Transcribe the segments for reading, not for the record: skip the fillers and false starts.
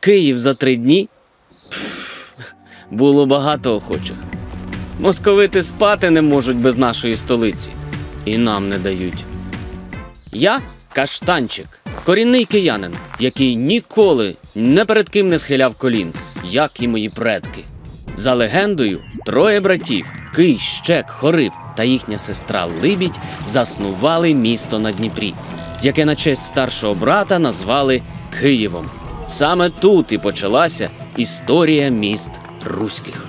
Київ за 3 дні? Було багато охочих. Московити спати не можуть без нашої столиці. І нам не дають. Я – Каштанчик, корінний киянин, який ніколи не перед ким не схиляв колін, як і мої предки. За легендою, 3 братів – Кий, Щек, Хорив та їхня сестра Либідь заснували місто на Дніпрі, яке на честь старшого брата назвали Києвом. Саме тут і почалася історія міст руських.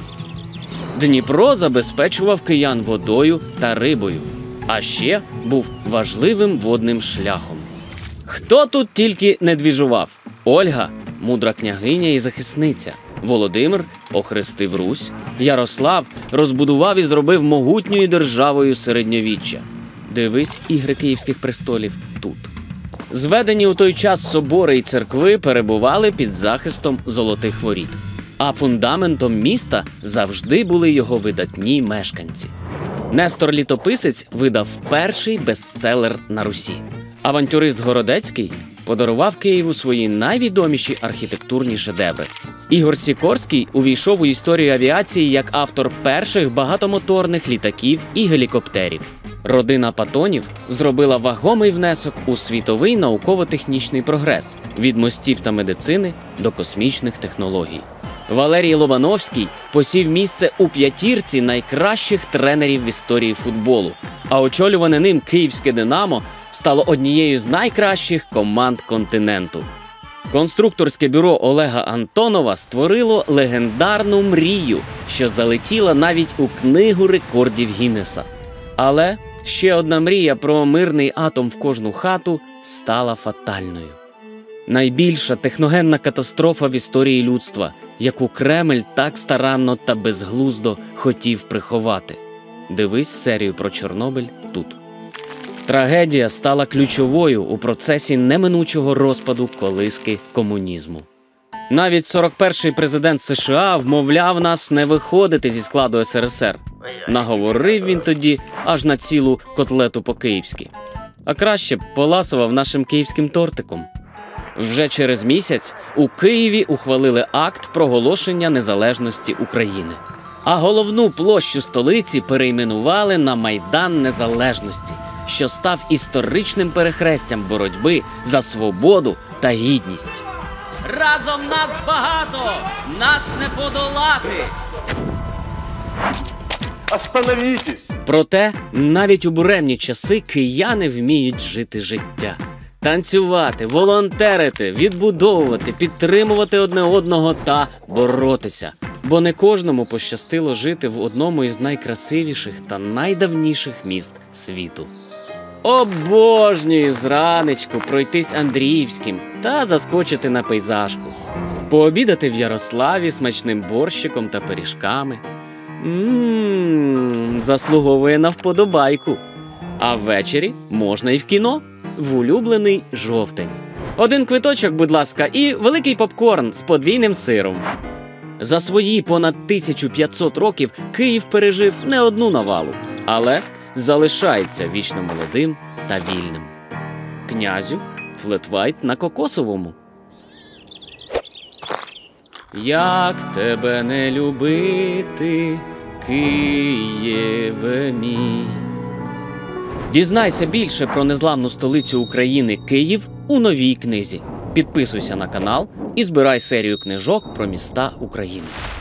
Дніпро забезпечував киян водою та рибою, а ще був важливим водним шляхом. Хто тут тільки не двіжував? Ольга – мудра княгиня і захисниця. Володимир охрестив Русь. Ярослав розбудував і зробив могутньою державою середньовіччя. Дивись «Ігри київських престолів» тут. Зведені у той час собори і церкви перебували під захистом золотих воріт. А фундаментом міста завжди були його видатні мешканці. Нестор Літописець видав перший бестселер на Русі. Авантюрист Городецький подарував Києву свої найвідоміші архітектурні шедеври. Ігор Сікорський увійшов у історію авіації як автор перших багатомоторних літаків і гелікоптерів. Родина Патонів зробила вагомий внесок у світовий науково-технічний прогрес – від мостів та медицини до космічних технологій. Валерій Лобановський посів місце у 5 найкращих тренерів в історії футболу, а очолюване ним київське «Динамо» стало однією з найкращих команд континенту. Конструкторське бюро Олега Антонова створило легендарну мрію, що залетіла навіть у книгу рекордів Гіннеса. Але ще одна мрія про мирний атом в кожну хату стала фатальною. Найбільша техногенна катастрофа в історії людства, яку Кремль так старанно та безглуздо хотів приховати. Дивись серію про Чорнобиль тут. Трагедія стала ключовою у процесі неминучого розпаду колиски комунізму. Навіть 41-й президент США вмовляв нас не виходити зі складу СРСР. Наговорив він тоді аж на цілу котлету по-київськи. А краще б поласував нашим київським тортиком. Вже через місяць у Києві ухвалили акт проголошення незалежності України. А головну площу столиці перейменували на Майдан Незалежності, що став історичним перехрестям боротьби за свободу та гідність. Разом нас багато! Нас не подолати! Остановітесь! Проте, навіть у буремні часи кияни вміють жити життя. Танцювати, волонтерити, відбудовувати, підтримувати одне одного та боротися. Бо не кожному пощастило жити в одному із найкрасивіших та найдавніших міст світу. Обожнюю зранечку пройтись Андріївським та заскочити на пейзажку. Пообідати в Ярославі смачним борщиком та пиріжками. Заслуговує на вподобайку. А ввечері можна і в кіно, в улюблений жовтень. 1 квиточок, будь ласка, і великий попкорн з подвійним сиром. За свої понад 1500 років Київ пережив не одну навалу, але залишається вічно молодим та вільним. Князю флет-вайт на кокосовому. Як тебе не любити, Києве мій. Дізнайся більше про незламну столицю України Київ у новій книзі. Підписуйся на канал і збирай серію книжок про міста України.